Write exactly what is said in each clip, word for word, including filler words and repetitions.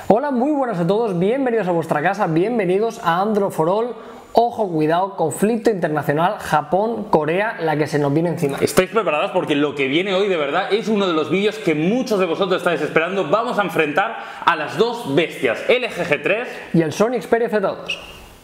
Hola, muy buenas a todos, bienvenidos a vuestra casa, bienvenidos a Android for All. Ojo, cuidado, conflicto internacional, Japón, Corea, la que se nos viene encima. ¿Estáis preparados? Porque lo que viene hoy de verdad es uno de los vídeos que muchos de vosotros estáis esperando. Vamos a enfrentar a las dos bestias, L G G tres y el Sony Xperia Z dos.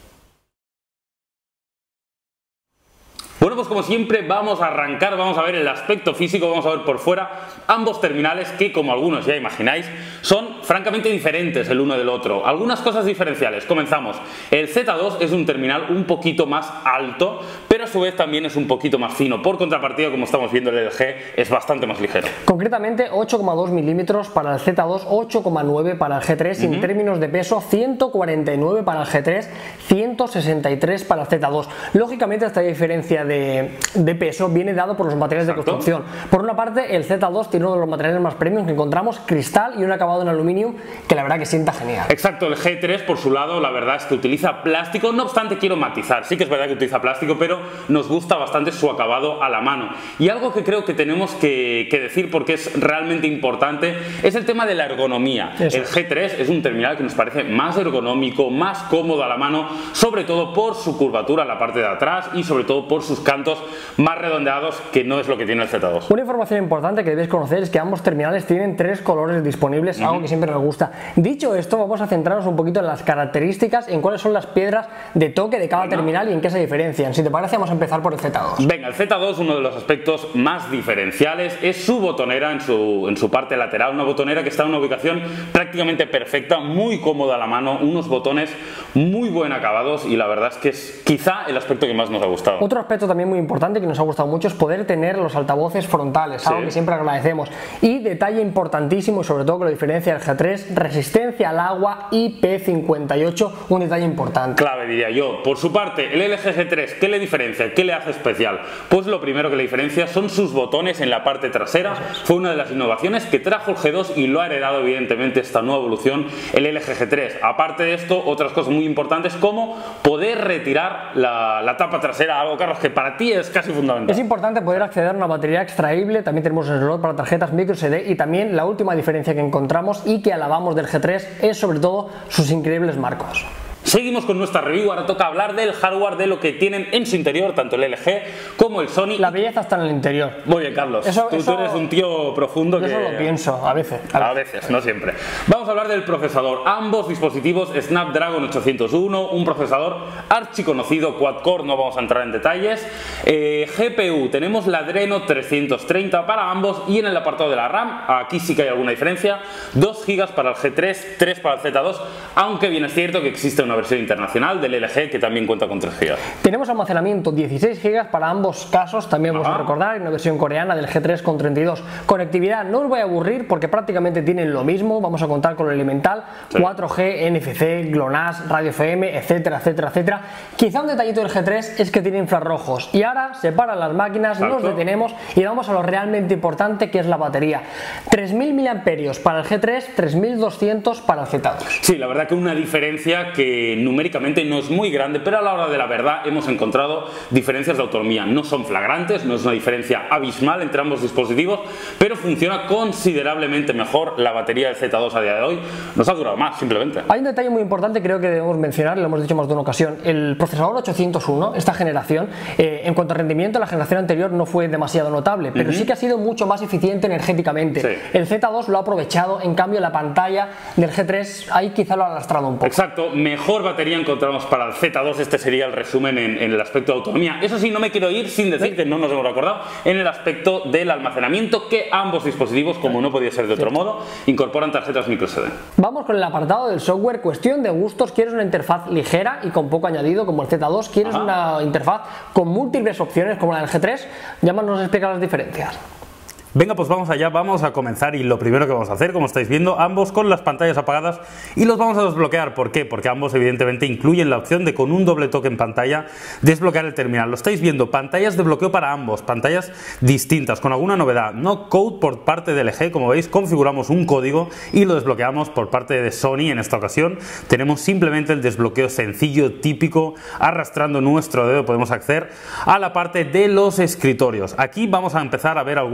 Bueno, pues como siempre vamos a arrancar, vamos a ver el aspecto físico, vamos a ver por fuera ambos terminales que, como algunos ya imagináis, son francamente diferentes el uno del otro. Algunas cosas diferenciales. Comenzamos. El Z dos es un terminal un poquito más alto, pero a su vez también es un poquito más fino. Por contrapartida, como estamos viendo, el L G es bastante más ligero. Concretamente ocho coma dos milímetros para el Z dos, ocho coma nueve para el G tres, uh-huh. Y en términos de peso ciento cuarenta y nueve para el G tres, ciento sesenta y tres para el Z dos. Lógicamente esta diferencia de De, de peso viene dado por los materiales Exacto. de construcción. Por una parte, el Z dos tiene uno de los materiales más premium que encontramos, cristal y un acabado en aluminio que la verdad que sienta genial. Exacto, el G tres por su lado la verdad es que utiliza plástico, no obstante quiero matizar, sí que es verdad que utiliza plástico, pero nos gusta bastante su acabado a la mano. Y algo que creo que tenemos que, que decir porque es realmente importante es el tema de la ergonomía. Eso el G tres es un terminal que nos parece más ergonómico, más cómodo a la mano, sobre todo por su curvatura en la parte de atrás y sobre todo por sus cantos más redondeados, que no es lo que tiene el Z dos. Una información importante que debéis conocer es que ambos terminales tienen tres colores disponibles, uh-huh. algo que siempre nos gusta. Dicho esto, vamos a centrarnos un poquito en las características, en cuáles son las piedras de toque de cada Venga. terminal y en qué se diferencian. Si te parece, vamos a empezar por el Z dos. Venga, el Z dos, uno de los aspectos más diferenciales es su botonera en su, en su parte lateral, una botonera que está en una ubicación prácticamente perfecta, muy cómoda a la mano, unos botones muy buen acabados y la verdad es que es quizá el aspecto que más nos ha gustado. Otro aspecto también muy importante que nos ha gustado mucho es poder tener los altavoces frontales, sí. algo que siempre agradecemos. Y detalle importantísimo y sobre todo que lo diferencia del G tres, resistencia al agua I P cincuenta y ocho, un detalle importante. Clave, diría yo. Por su parte, el L G G tres, ¿qué le diferencia? ¿Qué le hace especial? Pues lo primero que le diferencia son sus botones en la parte trasera. Fue una de las innovaciones que trajo el G dos y lo ha heredado evidentemente esta nueva evolución el L G G tres. Aparte de esto, otras cosas muy importantes como poder retirar la, la tapa trasera, algo, Carlos, que para ti es casi fundamental. Es importante poder acceder a una batería extraíble, también tenemos el slot para tarjetas micro S D y también la última diferencia que encontramos y que alabamos del G tres es sobre todo sus increíbles marcos. Seguimos con nuestra review, ahora toca hablar del hardware, de lo que tienen en su interior, tanto el L G como el Sony. La belleza está en el interior. Muy bien, Carlos. Eso, tú, eso, tú eres un tío profundo yo que... Eso lo pienso, a veces. A veces, a veces, no siempre. Vamos a hablar del procesador. Ambos dispositivos Snapdragon ochocientos uno, un procesador archiconocido, quad-core, no vamos a entrar en detalles. Eh, G P U, tenemos la Adreno trescientos treinta para ambos y en el apartado de la RAM, aquí sí que hay alguna diferencia, dos gigas para el G tres, tres para el Z dos, aunque bien es cierto que existe una versión internacional del L G que también cuenta con tres gigas. Tenemos almacenamiento dieciséis gigas para ambos casos, también vamos Ajá. a recordar, una versión coreana del G tres con treinta y dos. Conectividad, no os voy a aburrir porque prácticamente tienen lo mismo, vamos a contar con lo elemental, sí. cuatro G, N F C, GLONASS, radio F M, etcétera, etcétera, etcétera. Quizá un detallito del G tres es que tiene infrarrojos y ahora se paran las máquinas, Exacto. nos detenemos y vamos a lo realmente importante que es la batería. tres mil miliamperios para el G tres, tres mil doscientos para el Z dos. Sí, la verdad que una diferencia que numéricamente no es muy grande, pero a la hora de la verdad hemos encontrado diferencias de autonomía. No son flagrantes, no es una diferencia abismal entre ambos dispositivos, pero funciona considerablemente mejor la batería del Z dos a día de hoy. Nos ha durado más, simplemente. Hay un detalle muy importante, creo que debemos mencionar, lo hemos dicho más de una ocasión. El procesador ochocientos uno, esta generación, eh, en cuanto a rendimiento, la generación anterior no fue demasiado notable, pero uh-huh. sí que ha sido mucho más eficiente energéticamente. Sí. El Z dos lo ha aprovechado, en cambio la pantalla del G tres ahí quizá lo ha lastrado un poco. Exacto, mejor batería encontramos para el Z dos, este sería el resumen en, en el aspecto de autonomía. Eso sí, no me quiero ir sin decir que no nos hemos recordado en el aspecto del almacenamiento, que ambos dispositivos, como no podía ser de otro sí. modo, incorporan tarjetas micro S D. Vamos con el apartado del software, cuestión de gustos. ¿Quieres una interfaz ligera y con poco añadido como el Z dos? ¿Quieres Ajá. una interfaz con múltiples opciones como la del G tres? Llámanos a explicar las diferencias. Venga, pues vamos allá, vamos a comenzar y lo primero que vamos a hacer, como estáis viendo, ambos con las pantallas apagadas y los vamos a desbloquear. ¿Por qué? Porque ambos evidentemente incluyen la opción de con un doble toque en pantalla desbloquear el terminal. Lo estáis viendo, pantallas de bloqueo para ambos, pantallas distintas, con alguna novedad. No code por parte de L G, como veis, configuramos un código y lo desbloqueamos por parte de Sony. En esta ocasión tenemos simplemente el desbloqueo sencillo, típico, arrastrando nuestro dedo podemos acceder a la parte de los escritorios. Aquí vamos a empezar a ver algunas de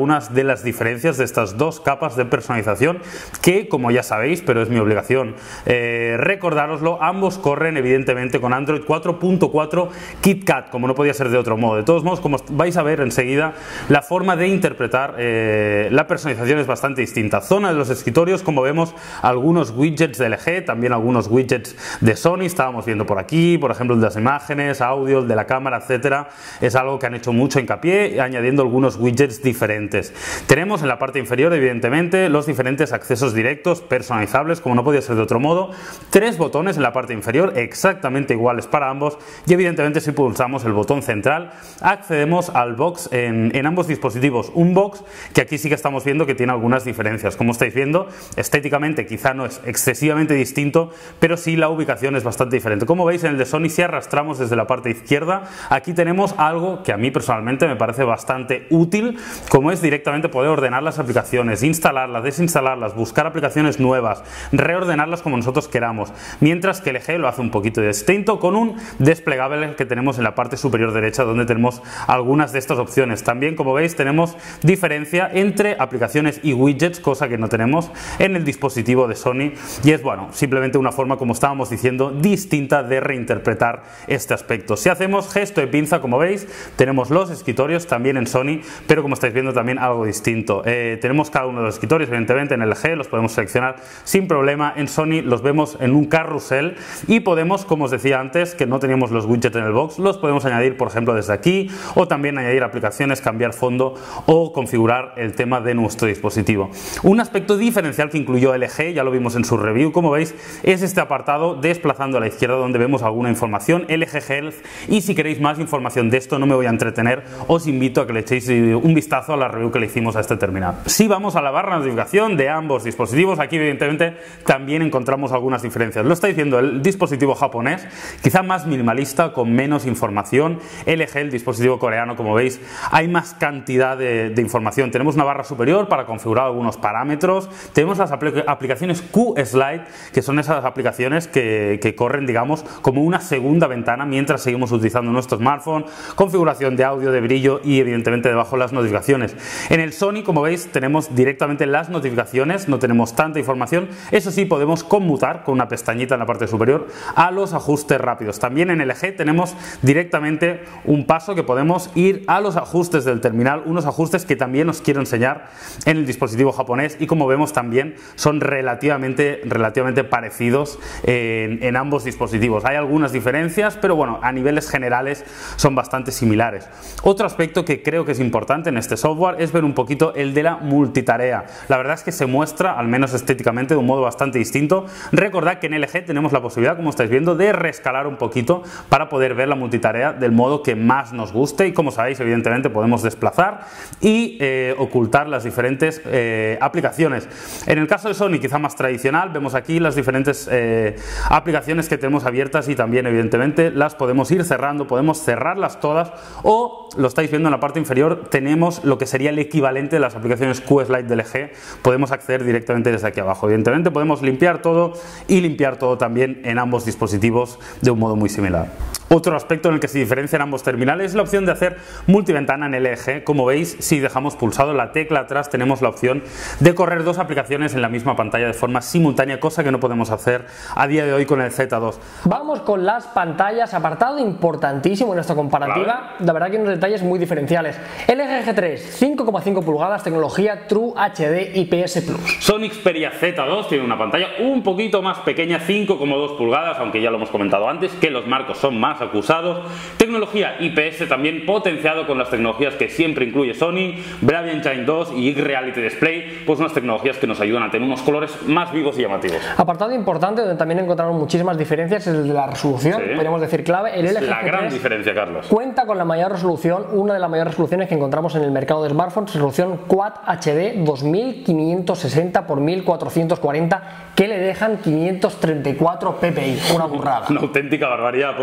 las diferencias de estas dos capas de personalización que, como ya sabéis, pero es mi obligación eh, recordároslo, ambos corren evidentemente con Android cuatro punto cuatro KitKat, como no podía ser de otro modo. De todos modos, como vais a ver enseguida, la forma de interpretar eh, la personalización es bastante distinta. Zona de los escritorios, como vemos, algunos widgets de L G, también algunos widgets de Sony, estábamos viendo por aquí, por ejemplo el de las imágenes, audio, el de la cámara, etcétera. Es algo que han hecho mucho hincapié, añadiendo algunos widgets diferentes. Tenemos en la parte inferior, evidentemente, los diferentes accesos directos personalizables, como no podía ser de otro modo, tres botones en la parte inferior exactamente iguales para ambos, y evidentemente si pulsamos el botón central accedemos al box en, en ambos dispositivos, un box que aquí sí que estamos viendo que tiene algunas diferencias. Como estáis viendo, estéticamente quizá no es excesivamente distinto, pero sí la ubicación es bastante diferente. Como veis, en el de Sony, si arrastramos desde la parte izquierda, aquí tenemos algo que a mí personalmente me parece bastante útil, como es directamente poder ordenar las aplicaciones, instalarlas, desinstalarlas, buscar aplicaciones nuevas, reordenarlas como nosotros queramos, mientras que L G lo hace un poquito distinto con un desplegable que tenemos en la parte superior derecha, donde tenemos algunas de estas opciones. También, como veis, tenemos diferencia entre aplicaciones y widgets, cosa que no tenemos en el dispositivo de Sony, y es, bueno, simplemente una forma, como estábamos diciendo, distinta de reinterpretar este aspecto. Si hacemos gesto de pinza, como veis, tenemos los escritorios también en Sony, pero como estáis viendo también algo distinto. Eh, tenemos cada uno de los escritorios, evidentemente en L G los podemos seleccionar sin problema, en Sony los vemos en un carrusel y podemos, como os decía antes, que no teníamos los widgets en el box, los podemos añadir, por ejemplo, desde aquí, o también añadir aplicaciones, cambiar fondo o configurar el tema de nuestro dispositivo. Un aspecto diferencial que incluyó L G, ya lo vimos en su review, como veis, es este apartado desplazando a la izquierda donde vemos alguna información, L G Health, y si queréis más información de esto, no me voy a entretener, os invito a que le echéis un vistazo a la review que le hicimos a este terminal. Si vamos a la barra de notificación de ambos dispositivos, aquí evidentemente también encontramos algunas diferencias. Lo estáis viendo, el dispositivo japonés, quizá más minimalista, con menos información. L G, el dispositivo coreano, como veis, hay más cantidad de, de información. Tenemos una barra superior para configurar algunos parámetros, tenemos las apl aplicaciones Q-Slide, que son esas aplicaciones que, que corren, digamos, como una segunda ventana mientras seguimos utilizando nuestro smartphone, configuración de audio, de brillo y evidentemente debajo las notificaciones. En el Sony, como veis, tenemos directamente las notificaciones, no tenemos tanta información. Eso sí, podemos conmutar con una pestañita en la parte superior a los ajustes rápidos. También en L G tenemos directamente un paso que podemos ir a los ajustes del terminal, unos ajustes que también os quiero enseñar en el dispositivo japonés, y como vemos también son relativamente, relativamente parecidos en, en ambos dispositivos. Hay algunas diferencias, pero bueno, a niveles generales son bastante similares. Otro aspecto que creo que es importante en este software es ver un poquito el de la multitarea. La verdad es que se muestra, al menos estéticamente, de un modo bastante distinto. Recordad que en L G tenemos la posibilidad, como estáis viendo, de rescalar un poquito para poder ver la multitarea del modo que más nos guste, y como sabéis, evidentemente podemos desplazar y eh, ocultar las diferentes eh, aplicaciones. En el caso de Sony, quizá más tradicional, vemos aquí las diferentes eh, aplicaciones que tenemos abiertas, y también evidentemente las podemos ir cerrando, podemos cerrarlas todas, o lo estáis viendo en la parte inferior, tenemos lo que sería el equivalente de las aplicaciones Q-Slide de L G, podemos acceder directamente desde aquí abajo. Evidentemente podemos limpiar todo y limpiar todo también en ambos dispositivos de un modo muy similar. Otro aspecto en el que se diferencian ambos terminales es la opción de hacer multiventana en L G. Como veis, si dejamos pulsado la tecla atrás, tenemos la opción de correr dos aplicaciones en la misma pantalla de forma simultánea, cosa que no podemos hacer a día de hoy con el Z dos. Vamos con las pantallas, apartado importantísimo en esta comparativa. Vale. La verdad que hay unos detalles muy diferenciales. L G G tres, cinco coma cinco pulgadas, tecnología True H D I P S Plus. Sony Xperia Z dos tiene una pantalla un poquito más pequeña, cinco coma dos pulgadas, aunque ya lo hemos comentado antes, que los marcos son más acusados. Tecnología I P S también potenciado con las tecnologías que siempre incluye Sony, Bravia Engine dos y Reality Display, pues unas tecnologías que nos ayudan a tener unos colores más vivos y llamativos. Apartado importante donde también encontraron muchísimas diferencias es el de la resolución, sí. Podríamos decir clave. El L G G tres la gran diferencia, Carlos. Cuenta con la mayor resolución, una de las mayores resoluciones que encontramos en el mercado de smartphones, resolución Quad H D dos mil quinientos sesenta por mil cuatrocientos cuarenta, que le dejan quinientos treinta y cuatro P P I, una burrada. Una auténtica barbaridad por su parte.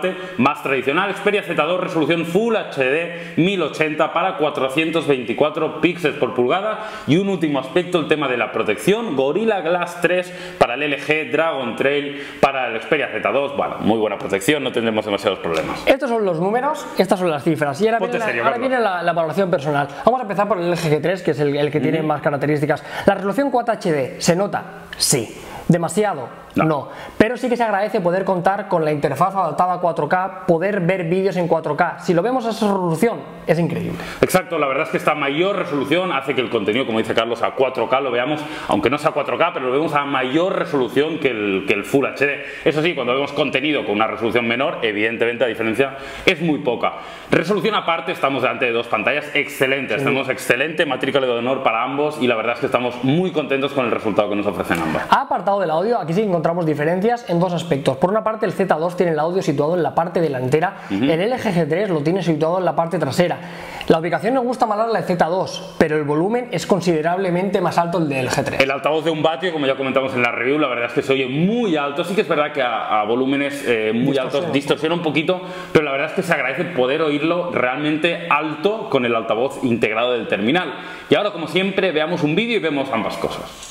parte más tradicional, Xperia Z dos, resolución Full H D mil ochenta para cuatrocientos veinticuatro píxeles por pulgada, y un último aspecto, el tema de la protección, Gorilla Glass tres para el L G, Dragon Trail para el Xperia Z dos, bueno, muy buena protección, no tendremos demasiados problemas. Estos son los números, estas son las cifras, y ahora Ponte viene, la, serio, ahora Carlos. viene la, la valoración personal. Vamos a empezar por el L G G tres, que es el, el que tiene más características. La resolución cuatro H D, ¿se nota? Sí. ¿Demasiado? No. No. Pero sí que se agradece poder contar con la interfaz adaptada a cuatro K, poder ver vídeos en cuatro K. Si lo vemos a esa resolución, es increíble. Exacto, la verdad es que esta mayor resolución hace que el contenido, como dice Carlos, a cuatro K lo veamos, aunque no sea cuatro K, pero lo vemos a mayor resolución que el, que el Full H D. Eso sí, cuando vemos contenido con una resolución menor, evidentemente la diferencia es muy poca. Resolución aparte, estamos delante de dos pantallas excelentes, sí. Tenemos excelente matrícula de honor para ambos, y la verdad es que estamos muy contentos con el resultado que nos ofrecen ambos. Ha apartado del audio, aquí sí encontramos diferencias en dos aspectos. Por una parte, el Z dos tiene el audio situado en la parte delantera, uh-huh. El L G G tres lo tiene situado en la parte trasera. La ubicación nos gusta más la de Z dos, pero el volumen es considerablemente más alto el del G tres. El altavoz de un vatio, como ya comentamos en la review, la verdad es que se oye muy alto. Sí que es verdad que a, a volúmenes eh, muy distorsiona. altos distorsiona un poquito, pero la verdad es que se agradece poder oírlo realmente alto con el altavoz integrado del terminal. Y ahora, como siempre, veamos un vídeo y vemos ambas cosas.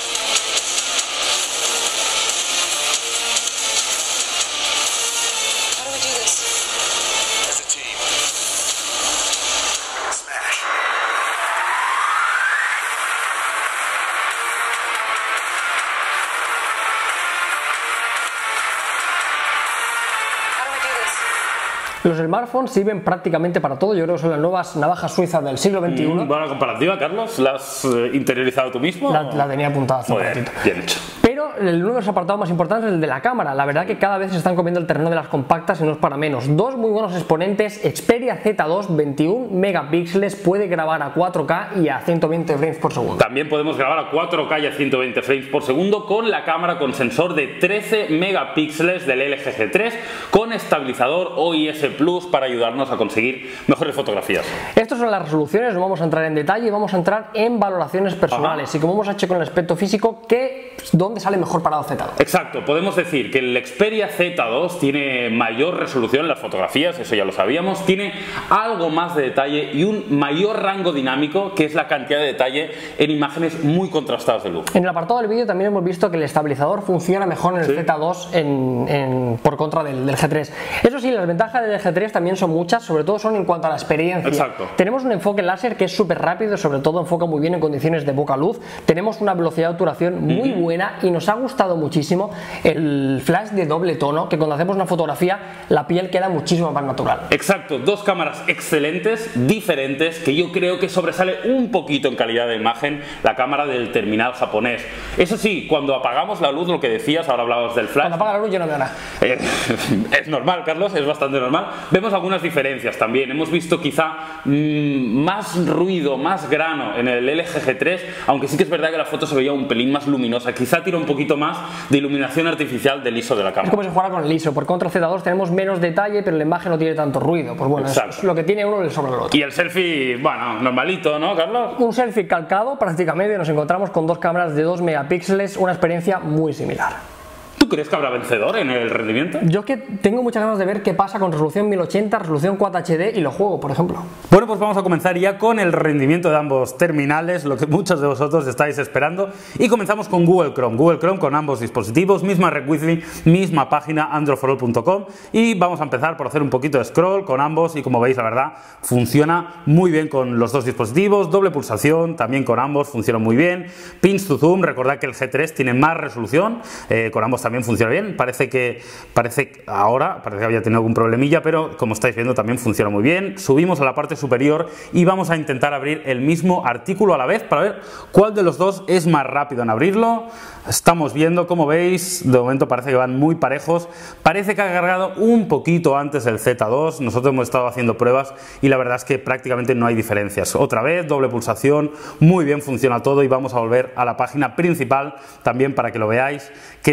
Los smartphones sirven prácticamente para todo. Yo creo que son las nuevas navajas suizas del siglo veintiuno. Mm, buena comparativa, Carlos. ¿La has eh, interiorizado tú mismo? La, la tenía apuntada hace un ratito. Bien hecho. Pero el uno de los apartados más importantes es el de la cámara. La verdad que cada vez se están comiendo el terreno de las compactas y no es para menos. Dos muy buenos exponentes. Xperia Z dos, veintiún megapíxeles, puede grabar a cuatro K y a ciento veinte frames por segundo. También podemos grabar a cuatro K y a ciento veinte frames por segundo con la cámara con sensor de trece megapíxeles del L G G tres con estabilizador O I S Plus para ayudarnos a conseguir mejores fotografías. Estas son las resoluciones, no vamos a entrar en detalle y vamos a entrar en valoraciones personales. Ajá. Y como hemos hecho con el aspecto físico, ¿qué, ¿dónde sale mejor parado Z dos? Exacto, podemos decir que el Xperia Z dos tiene mayor resolución en las fotografías, eso ya lo sabíamos, tiene algo más de detalle y un mayor rango dinámico, que es la cantidad de detalle en imágenes muy contrastadas de luz. En el apartado del vídeo también hemos visto que el estabilizador funciona mejor en el ¿Sí? Z dos en, en, por contra del, del G tres. Eso sí, las ventajas del G tres también son muchas, sobre todo son en cuanto a la experiencia. Exacto. Tenemos un enfoque láser que es súper rápido, sobre todo enfoca muy bien en condiciones de poca luz. Tenemos una velocidad de obturación muy uh-huh. buena y nos ha gustado muchísimo el flash de doble tono, que cuando hacemos una fotografía la piel queda muchísimo más natural. Exacto, dos cámaras excelentes, diferentes, que yo creo que sobresale un poquito en calidad de imagen la cámara del terminal japonés. Eso sí, cuando apagamos la luz, lo que decías, ahora hablabas del flash. Cuando apaga la luz yo no veo nada. Eh, es normal, Carlos, es bastante normal. Vemos algunas diferencias también. Hemos visto quizá mmm, más ruido, más grano en el L G G tres, aunque sí que es verdad que la foto se veía un pelín más luminosa. Quizá tira un poquito más de iluminación artificial del I S O de la cámara. Es como si jugara con el I S O. Por contra, Z dos tenemos menos detalle, pero la imagen no tiene tanto ruido. Pues bueno, Exacto. es lo que tiene uno le sobra el otro. Y el selfie, bueno, normalito, ¿no, Carlos? Un selfie calcado prácticamente. Nos encontramos con dos cámaras de dos megapíxeles, una experiencia muy similar. ¿Tú crees que habrá vencedor en el rendimiento? Yo es que tengo muchas ganas de ver qué pasa con resolución mil ochenta, resolución cuatro H D y lo juego, por ejemplo. Bueno, pues vamos a comenzar ya con el rendimiento de ambos terminales, lo que muchos de vosotros estáis esperando. Y comenzamos con Google Chrome. Google Chrome con ambos dispositivos, misma Rec Wi-Fi, misma página android for all punto com. Y vamos a empezar por hacer un poquito de scroll con ambos. Y como veis, la verdad, funciona muy bien con los dos dispositivos. Doble pulsación, también con ambos, funciona muy bien. Pinch to zoom, recordad que el G tres tiene más resolución, eh, con ambos también funciona bien. Parece que parece ahora, parece que había tenido algún problemilla, pero como estáis viendo también funciona muy bien. Subimos a la parte superior y vamos a intentar abrir el mismo artículo a la vez para ver cuál de los dos es más rápido en abrirlo. Estamos viendo, como veis, de momento parece que van muy parejos. Parece que ha cargado un poquito antes el Z dos. Nosotros hemos estado haciendo pruebas y la verdad es que prácticamente no hay diferencias. Otra vez, doble pulsación, muy bien funciona todo y vamos a volver a la página principal también para que lo veáis qué tal funciona.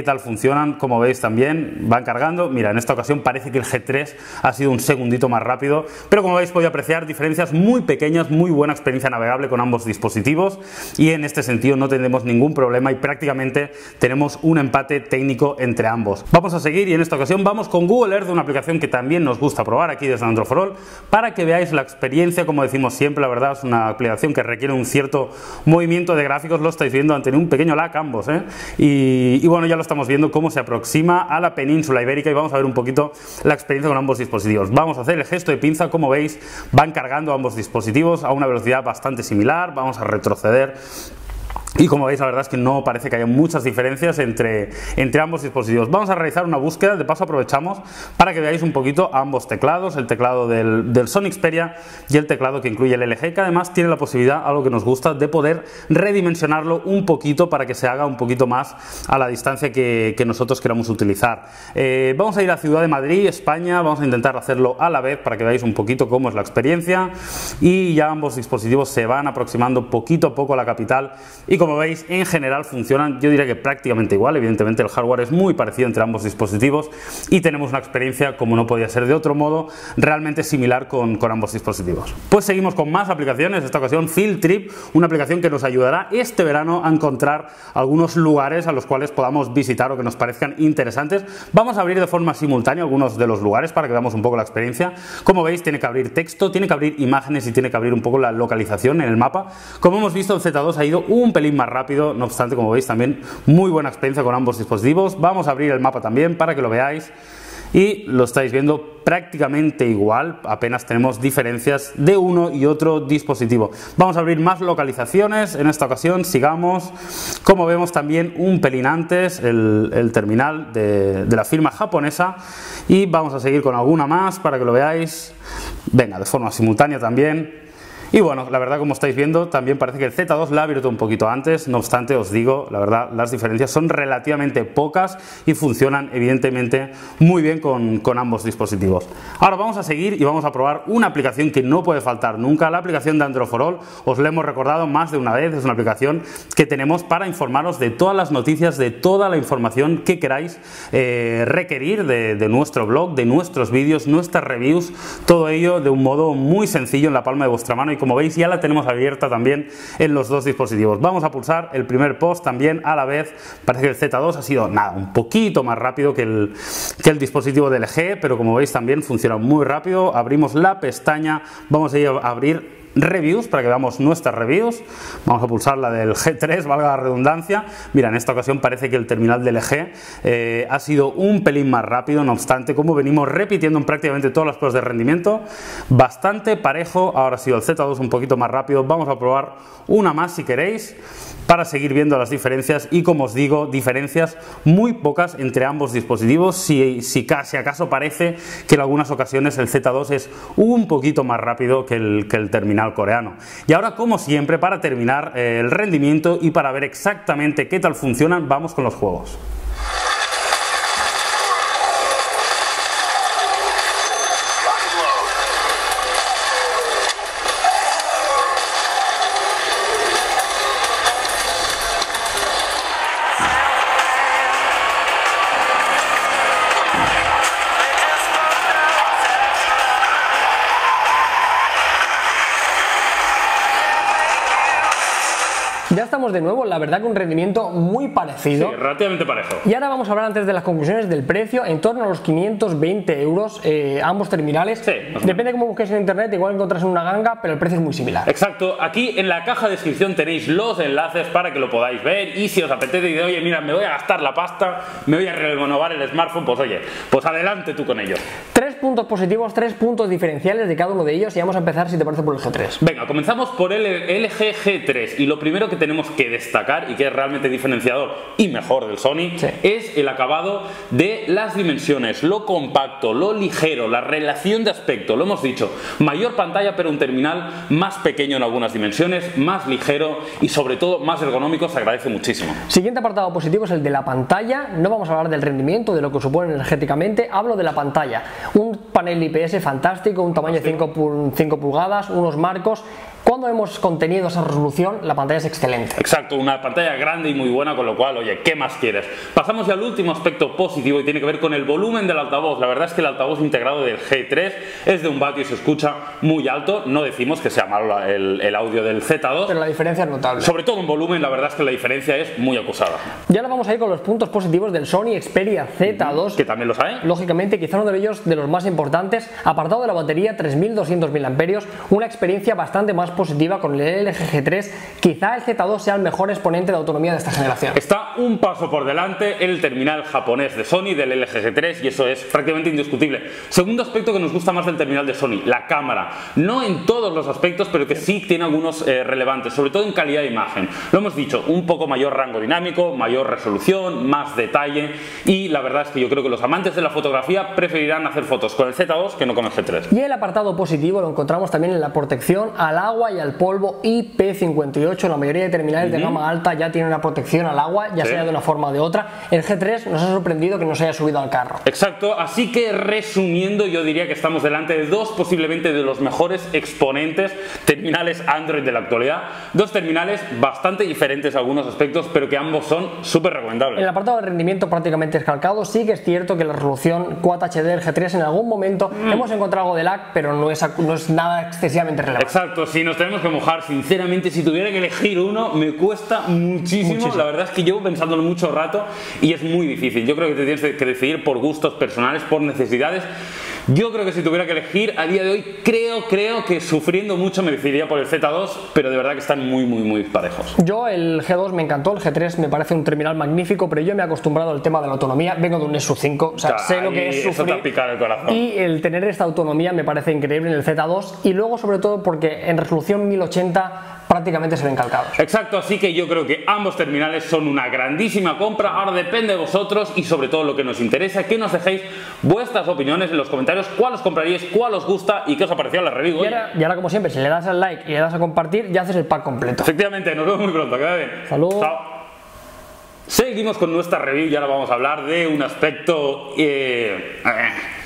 funcionan, como veis también, van cargando. Mira, en esta ocasión parece que el G tres ha sido un segundito más rápido, pero como veis podéis apreciar diferencias muy pequeñas, muy buena experiencia navegable con ambos dispositivos, y en este sentido no tendremos ningún problema y prácticamente tenemos un empate técnico entre ambos. Vamos a seguir y en esta ocasión vamos con Google Earth, una aplicación que también nos gusta probar aquí desde Android for All, para que veáis la experiencia. Como decimos siempre, la verdad es una aplicación que requiere un cierto movimiento de gráficos, lo estáis viendo, han tenido un pequeño lag ambos, ¿eh? y, y bueno, ya lo estamos viendo cómo se aproxima a la península ibérica, y vamos a ver un poquito la experiencia con ambos dispositivos. Vamos a hacer el gesto de pinza, como veis van cargando ambos dispositivos a una velocidad bastante similar. Vamos a retroceder y como veis la verdad es que no parece que haya muchas diferencias entre, entre ambos dispositivos. Vamos a realizar una búsqueda, de paso aprovechamos para que veáis un poquito ambos teclados, el teclado del, del Sony Xperia y el teclado que incluye el L G, que además tiene la posibilidad, algo que nos gusta, de poder redimensionarlo un poquito para que se haga un poquito más a la distancia que, que nosotros queramos utilizar. Eh, vamos a ir a Ciudad de Madrid, España, vamos a intentar hacerlo a la vez para que veáis un poquito cómo es la experiencia, y ya ambos dispositivos se van aproximando poquito a poco a la capital, y como veis en general funcionan, yo diría que prácticamente igual. Evidentemente el hardware es muy parecido entre ambos dispositivos y tenemos una experiencia, como no podía ser de otro modo, realmente similar con, con ambos dispositivos. Pues seguimos con más aplicaciones, esta ocasión Field Trip, una aplicación que nos ayudará este verano a encontrar algunos lugares a los cuales podamos visitar o que nos parezcan interesantes. Vamos a abrir de forma simultánea algunos de los lugares para que veamos un poco la experiencia. Como veis tiene que abrir texto, tiene que abrir imágenes y tiene que abrir un poco la localización en el mapa. Como hemos visto el Z dos ha ido un pelín más rápido, no obstante, como veis también muy buena experiencia con ambos dispositivos. Vamos a abrir el mapa también para que lo veáis y lo estáis viendo prácticamente igual, apenas tenemos diferencias de uno y otro dispositivo. Vamos a abrir más localizaciones, en esta ocasión sigamos, como vemos también un pelín antes el, el terminal de, de la firma japonesa, y vamos a seguir con alguna más para que lo veáis, venga, de forma simultánea también. Y bueno, la verdad, como estáis viendo, también parece que el Z dos la ha abierto un poquito antes. No obstante, os digo, la verdad, las diferencias son relativamente pocas y funcionan evidentemente muy bien con, con ambos dispositivos. Ahora vamos a seguir y vamos a probar una aplicación que no puede faltar nunca, la aplicación de Android for All. Os la hemos recordado más de una vez, es una aplicación que tenemos para informaros de todas las noticias, de toda la información que queráis eh, requerir de, de nuestro blog, de nuestros vídeos, nuestras reviews, todo ello de un modo muy sencillo en la palma de vuestra mano. Y como veis ya la tenemos abierta también en los dos dispositivos. Vamos a pulsar el primer post también a la vez. Parece que el Z dos ha sido nada, un poquito más rápido que el, que el dispositivo del L G, pero como veis también funciona muy rápido. Abrimos la pestaña, vamos a ir a abrir reviews para que veamos nuestras reviews. Vamos a pulsar la del G tres, valga la redundancia. Mira, en esta ocasión parece que el terminal del L G eh, ha sido un pelín más rápido, no obstante, como venimos repitiendo en prácticamente todas las pruebas de rendimiento, bastante parejo. Ahora ha sido el Z dos un poquito más rápido. Vamos a probar una más si queréis, para seguir viendo las diferencias, y como os digo, diferencias muy pocas entre ambos dispositivos. Si, si, si acaso parece que en algunas ocasiones el Z dos es un poquito más rápido que el, que el terminal coreano. Y ahora, como siempre, para terminar eh, el rendimiento y para ver exactamente qué tal funcionan, vamos con los juegos. Ya estamos de nuevo, la verdad que un rendimiento muy parecido. Sí, relativamente parejo. Y ahora vamos a hablar antes de las conclusiones del precio, en torno a los quinientos veinte euros eh, ambos terminales. Sí, depende de cómo busquéis en internet, igual encontráis una ganga, pero el precio es muy similar. Exacto, aquí en la caja de descripción tenéis los enlaces para que lo podáis ver, y si os apetece y de oye, mira, me voy a gastar la pasta, me voy a renovar el smartphone, pues oye, pues adelante tú con ello. Tres puntos positivos, tres puntos diferenciales de cada uno de ellos, y vamos a empezar, si te parece, por el G tres. Venga, comenzamos por el L G G tres, y lo primero que tenemos que destacar y que es realmente diferenciador y mejor del Sony, sí, es el acabado de las dimensiones, lo compacto, lo ligero, la relación de aspecto. Lo hemos dicho, mayor pantalla pero un terminal más pequeño en algunas dimensiones, más ligero y sobre todo más ergonómico, se agradece muchísimo. Siguiente apartado positivo es el de la pantalla. No vamos a hablar del rendimiento, de lo que supone energéticamente, hablo de la pantalla. Un panel I P S fantástico, un tamaño de cinco pulgadas, unos marcos Cuando hemos contenido esa resolución, la pantalla es excelente. Exacto, una pantalla grande y muy buena, con lo cual, oye, ¿qué más quieres? Pasamos ya al último aspecto positivo y tiene que ver con el volumen del altavoz. La verdad es que el altavoz integrado del G tres es de un vatio y se escucha muy alto. No decimos que sea malo el, el audio del Z dos, pero la diferencia es notable. Sobre todo en volumen, la verdad es que la diferencia es muy acusada. Y ahora vamos a ir con los puntos positivos del Sony Xperia Z dos. Que también los hay. Lógicamente, quizá uno de ellos de los más importantes, apartado de la batería, tres mil doscientos miliamperios hora, una experiencia bastante más positiva con el L G G tres. Quizá el Z dos sea el mejor exponente de autonomía de esta generación. Está un paso por delante el terminal japonés de Sony del L G G tres y eso es prácticamente indiscutible. Segundo aspecto que nos gusta más del terminal de Sony, la cámara. No en todos los aspectos, pero que sí tiene algunos eh, relevantes, sobre todo en calidad de imagen. Lo hemos dicho, un poco mayor rango dinámico, mayor resolución, más detalle, y la verdad es que yo creo que los amantes de la fotografía preferirán hacer fotos con el Z dos que no con el G tres. Y el apartado positivo lo encontramos también en la protección al agua y al polvo I P cincuenta y ocho. La mayoría de terminales uh-huh. de gama alta ya tienen una protección al agua, ya sí. sea de una forma o de otra. El G tres nos ha sorprendido que no se haya subido al carro. Exacto, así que resumiendo, yo diría que estamos delante de dos posiblemente de los mejores exponentes terminales Android de la actualidad. Dos terminales bastante diferentes en algunos aspectos, pero que ambos son súper recomendables. En el apartado de rendimiento prácticamente escalcado, sí que es cierto que la resolución Quad H D del G tres en algún momento mm. hemos encontrado algo de lag, pero no es, no es nada excesivamente relevante. Exacto, si nos tenemos que mojar, sinceramente, si tuviera que elegir uno, me cuesta muchísimo. muchísimo. La verdad es que llevo pensándolo mucho rato y es muy difícil. Yo creo que te tienes que decidir por gustos personales, por necesidades. Yo creo que si tuviera que elegir a día de hoy, creo, creo que sufriendo mucho me decidiría por el Z dos, pero de verdad que están muy, muy, muy parejos. Yo el G dos me encantó, el G tres me parece un terminal magnífico, pero yo me he acostumbrado al tema de la autonomía, vengo de un Nexus cinco, o sea, Ay, sé lo que es sufrir, eso te pica el corazón. Y el tener esta autonomía me parece increíble en el Z dos, y luego sobre todo porque en resolución mil ochenta prácticamente se ven calcados. Exacto, así que yo creo que ambos terminales son una grandísima compra. Ahora depende de vosotros y sobre todo lo que nos interesa, que nos dejéis vuestras opiniones en los comentarios, cuál os compraríais, cuál os gusta y qué os ha parecido la review. Y ahora, y ahora como siempre, si le das al like y le das a compartir, ya haces el pack completo. Efectivamente, nos vemos muy pronto, que vaya bien. Saludos. Chao. Seguimos con nuestra review y ahora vamos a hablar de un aspecto... Eh...